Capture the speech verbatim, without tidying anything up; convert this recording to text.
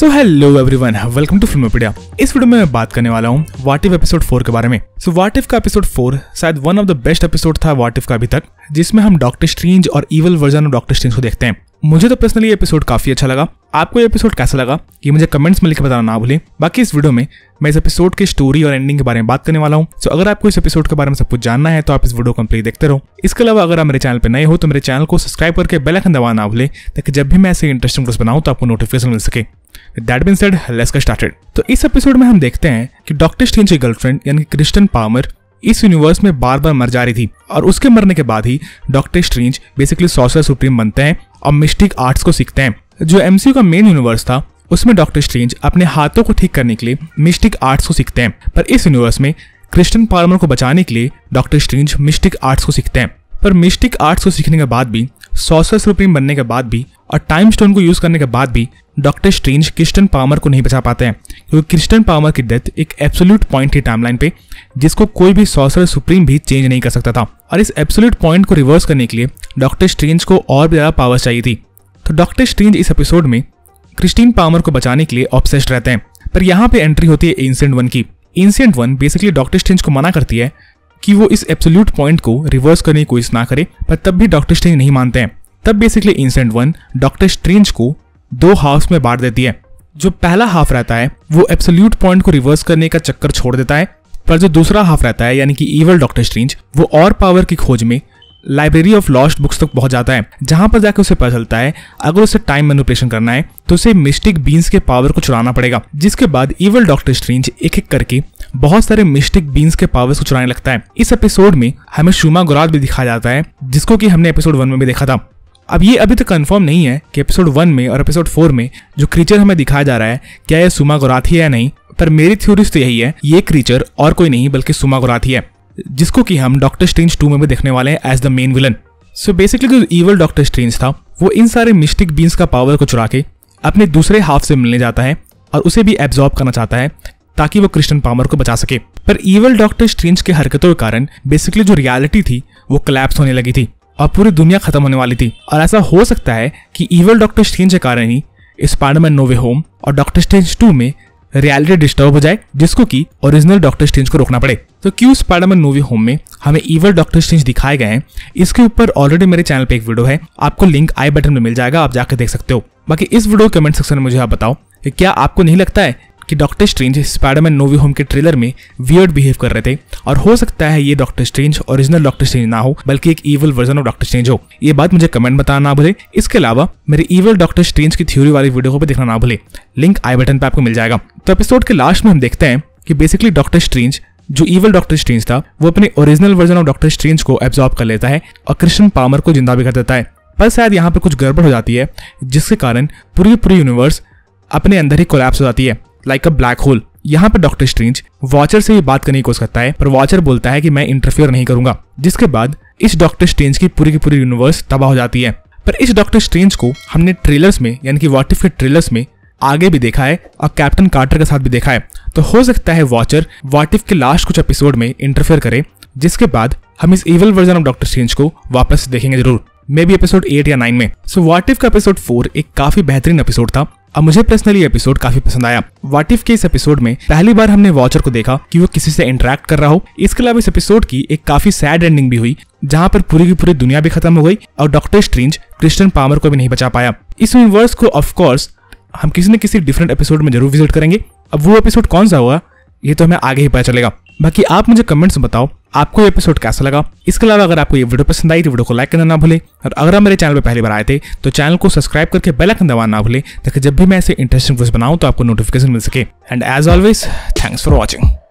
So hello everyone, welcome to Filmopedia. इस वीडियो में मैं बात करने वाला हूँ व्हाट इफ एपिसोड फोर के बारे में। सो व्हाट इफ का एपिसोड फोर शायद one of the best episode था व्हाट इफ का अभी तक, जिसमें हम डॉक्टर स्ट्रेंज और evil version of Doctor Strange को देखते हैं। मुझे तो पर्सनली ये एपिसोड काफी अच्छा लगा। आपको ये एपिसोड कैसा लगा ये मुझे कमेंट्स में लिखकर बताना ना भूलें। बाकी इस वीडियो में मैं इस एपिसोड की स्टोरी और एंडिंग के बारे में बात करने वाला हूँ। सो अगर आपको इस एपिसोड के बारे में सब कुछ जानना है तो आप इस वीडियो कंप्लीट देखते रहो। इसके अलावा अगर आप मेरे चैनल पर नए हो तो मेरे चैनल को सब्सक्राइब करके बेल आइकन दबाना ना भूलें, ताकि जब भी मैं ऐसे इंटरेस्टिंग वीडियोस बनाऊं तो आपको नोटिफिकेशन मिल सके। That being said, let's get started। तो इस एपिसोड में हम देखते हैं कि डॉक्टर स्ट्रेंज की गर्लफ्रेंड यानी क्रिस्टन पाल्मर इस यूनिवर्स में बार बार मर जा रही थी, और उसके मरने के बाद ही Doctor Strange basically sorcerer supreme बनते हैं और मिस्टिक आर्ट्स को सीखते हैं। जो एमसीयू का मेन यूनिवर्स था उसमें डॉक्टर स्ट्रेंज अपने हाथों को ठीक करने के लिए मिस्टिक आर्ट्स को सीखते हैं, पर इस यूनिवर्स में क्रिस्टन पाल्मर को बचाने के लिए डॉक्टर स्ट्रेंज मिस्टिक आर्ट्स को सीखते हैं। पर मिस्टिक आर्ट्स को सीखने के बाद भी, सॉर्सरर सुप्रीम बनने के बाद भी और टाइम स्टोन को यूज करने के बाद भी डॉक्टर स्ट्रेंज क्रिस्टन पाल्मर को नहीं बचा पाते हैं, क्योंकि क्रिस्टन पाल्मर की डेथ एक एब्सोल्यूट पॉइंट थी टाइमलाइन पे, जिसको कोई भी सॉर्सरर सुप्रीम भी चेंज नहीं कर सकता था। और इस एब्सोल्यूट पॉइंट को रिवर्स करने के लिए डॉक्टर स्ट्रेंज को और भी ज्यादा पावर चाहिए थी। तो डॉक्टर स्ट्रेंज इस एपिसोड में क्रिस्टीन पाल्मर को बचाने के लिए ऑब्सेस्ड रहते हैं। पर यहाँ पे एंट्री होती है एंशिएंट वन की। Ancient One basically Doctor Strange को मना करती है कि वो इस एब्सोल्यूट पॉइंट को रिवर्स करने की कोशिश ना करे, पर तब भी डॉक्टर स्ट्रेंज नहीं मानते हैं। तब basically Ancient One Doctor Strange को दो हाफ्स में बांट देती है। जो पहला हाफ रहता है वो एब्सोल्यूट पॉइंट को रिवर्स करने का चक्कर छोड़ देता है, पर जो दूसरा हाफ रहता है यानी कि इविल डॉक्टर स्ट्रेंज वो और पावर की खोज में लाइब्रेरी ऑफ लॉस्ट बुक्स तक पहुंच जाता है, जहां पर जाकर उसे पता चलता है अगर उसे टाइम मैनिपुलेशन करना है तो उसे मिस्टिक बीन्स के पावर को चुराना पड़ेगा। जिसके बाद इविल डॉक्टर स्ट्रेंज एक एक करके बहुत सारे मिस्टिक बीन्स के पावर्स को चुराने लगता है। इस एपिसोड में हमें शुमा गोराथ भी दिखाया जाता है, जिसको कि हमने एपिसोड वन में भी देखा था। अब ये अभी तक कंफर्म नहीं है कि एपिसोड वन में और एपिसोड फोर में जो क्रीचर हमें दिखाया जा रहा है क्या ये शुमा गोराथ ही है या नहीं, पर मेरी थ्योरीज तो यही है ये क्रीचर और कोई नहीं बल्कि शुमा गोराथ ही है, जिसको कि हम डॉक्टर स्ट्रेंज टू में भी देखने वाले हैं as the main villain. So basically जो इविल डॉक्टर स्ट्रेंज था वो इन सारे मिस्टिक बीन्स का पावर को चुरा के अपने दूसरे हाफ से मिलने जाता है और उसे भी एब्जॉर्ब करना चाहता है ताकि वो क्रिस्टन पाल्मर को बचा सके। पर इविल डॉक्टर स्ट्रेंज के हरकतों के कारण बेसिकली जो रियलिटी थी वो कोलैप्स होने लगी थी और पूरी दुनिया खत्म होने वाली थी। और ऐसा हो सकता है कि इविल डॉक्टर स्ट्रेंज के कारण ही स्पाइडरमैन नो वे होम और डॉक्टर स्ट्रेंज टू में रियलिटी डिस्टर्ब हो जाए, जिसको कि ओरिजिनल डॉक्टर स्ट्रेंज को रोकना पड़े। तो क्यों स्पाइडरमैन नो वे होम में हमें इविल डॉक्टर स्ट्रेंज दिखाए गए हैं, इसके ऊपर ऑलरेडी मेरे चैनल पे एक वीडियो है, आपको लिंक आई बटन में मिल जाएगा, आप जाकर देख सकते हो। बाकी इस वीडियो कमेंट सेक्शन में मुझे आप बताओ कि क्या आपको नहीं लगता है कि Doctor Strange Spiderman No Way Home के ट्रेलर में वियर्ड बिहेव कर रहे थे, और हो सकता है ये Doctor Strange original Doctor Strange ना हो बल्कि एक evil version of Doctor Strange हो। ये बात मुझे कमेंट बताना ना भूले। इसके अलावा मेरे इविल डॉक्टर स्ट्रेंज की थ्योरी वाली वीडियो को भी देखना ना भूले, लिंक आई बटन पे आपको मिल जाएगा। तो एपिसोड के लास्ट में हम देखते हैं कि बेसिकली डॉक्टर स्ट्रेंज जो इविल डॉक्टर स्ट्रेंज था वो अपने original version of Doctor Strange को एब्जॉर्ब कर लेता है और क्रिस्टन पाल्मर को जिंदा भी कर देता है। पर शायद यहाँ पर कुछ गड़बड़ हो जाती है, जिसके कारण पूरी पूरी यूनिवर्स अपने अंदर ही कोलैप्स हो जाती है लाइक अ ब्लैक होल। यहाँ पर डॉक्टर स्ट्रेंज वॉचर से भी बात करने की कोशिश करता है, पर वॉचर बोलता है कि मैं इंटरफेयर नहीं करूंगा। जिसके बाद इस डॉक्टर स्ट्रेंज की पूरी की पूरी यूनिवर्स तबाह हो जाती है। पर इस डॉक्टर स्ट्रेंज को हमने ट्रेलर्स में यानी कि व्हाट इफ के ट्रेलर्स में आगे भी देखा है और कैप्टन कार्टर के साथ भी देखा है। तो हो सकता है वॉचर व्हाट इफ के लास्ट कुछ एपिसोड में इंटरफेयर करे, जिसके बाद हम इस evil version of Doctor Strange को वापस देखेंगे जरूर, मे बी एपिसोड एट या नाइन में। सो व्हाट इफ का एपिसोड फोर एक काफी बेहतरीन एपिसोड था और मुझे पर्सनली एपिसोड काफी पसंद आया। व्हाट इफ के इस एपिसोड में पहली बार हमने वॉचर को देखा कि वो किसी से इंटरेक्ट कर रहा हो। इसके अलावा इस एपिसोड की एक काफी सैड एंडिंग भी हुई, जहां पर पूरी की पूरी दुनिया भी खत्म हो गई और डॉक्टर स्ट्रेंज क्रिस्टन पाल्मर को भी नहीं बचा पाया। इस यूनिवर्स को ऑफ कोर्स हम किसी न किसी डिफरेंट एपिसोड में जरूर विजिट करेंगे। अब वो एपिसोड कौन सा होगा ये तो हमें आगे ही पता चलेगा। बाकी आप मुझे कमेंट्स में बताओ आपको ये एपिसोड कैसा लगा। इसके अलावा अगर आपको ये वीडियो पसंद आई तो वीडियो को लाइक करना ना भूलें, और अगर आप मेरे चैनल पर पहली बार आए थे तो चैनल को सब्सक्राइब करके बेल आइकन दबाना ना भूलें, ताकि जब भी मैं ऐसे इंटरेस्टिंग वीडियोस बनाऊं तो आपको नोटिफिकेशन मिल सके। And as always thanks for watching.